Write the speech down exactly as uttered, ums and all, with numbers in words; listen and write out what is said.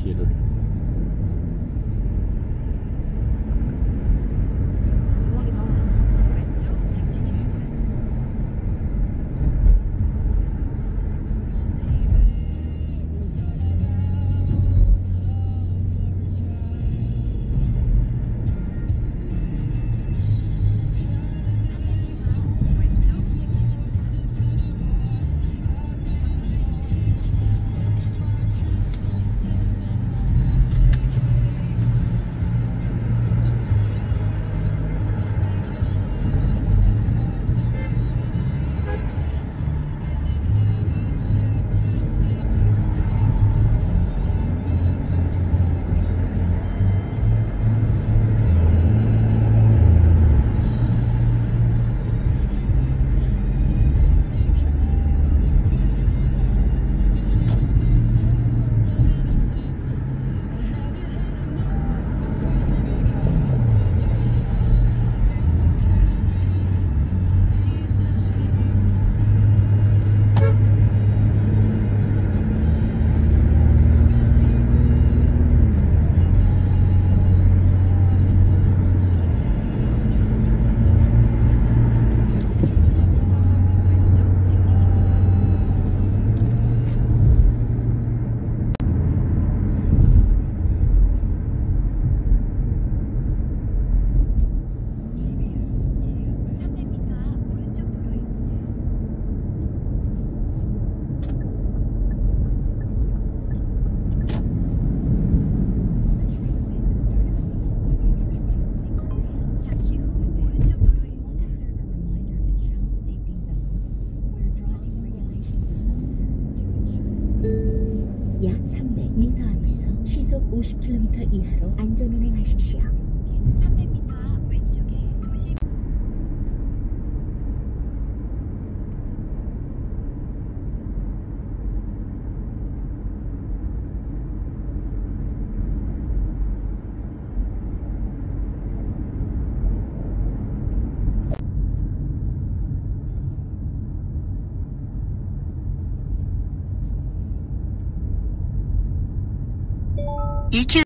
길을. 도로가 너무 왼쪽 직진입니다. 왼쪽 직진입니다. 왼쪽 직진입니다. 삼백 미터 앞 오른쪽 도로입니다. 잠시 후 오른쪽 도로입니다. 약 삼백 미터 앞에서 시속 오십 킬로미터 이하로 안전운행하십시오. 삼백 미터 앞 왼쪽에 도시 이 킬로미터